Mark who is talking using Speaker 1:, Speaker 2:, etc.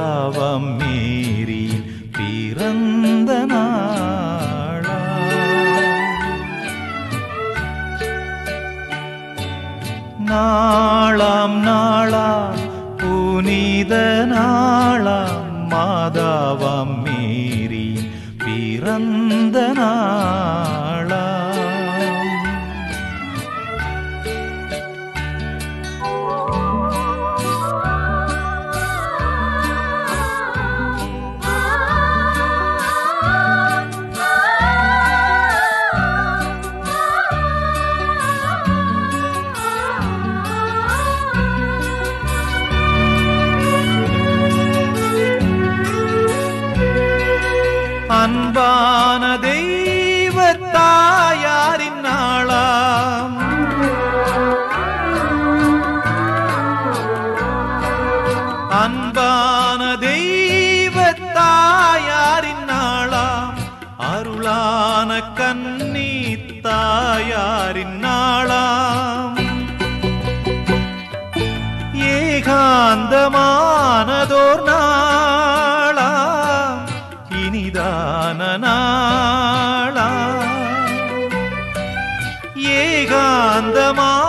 Speaker 1: மாதாவம் மேரியின் பிறந்த நாளா. நாளாம் நாளாம் புனித நாளாம் மாதாவம் மேரியின் பிறந்த நாளா. அன்பான தெய்வ தாயாரின் நாளாம், அன்பான தெய்வ தாயாரின் நாளாம், அருளான கன்னி தாயாரின் நாளாம், ஏகாந்தமானதோர் நாளாம், இனிதான நாளாம், ஏகாந்தமா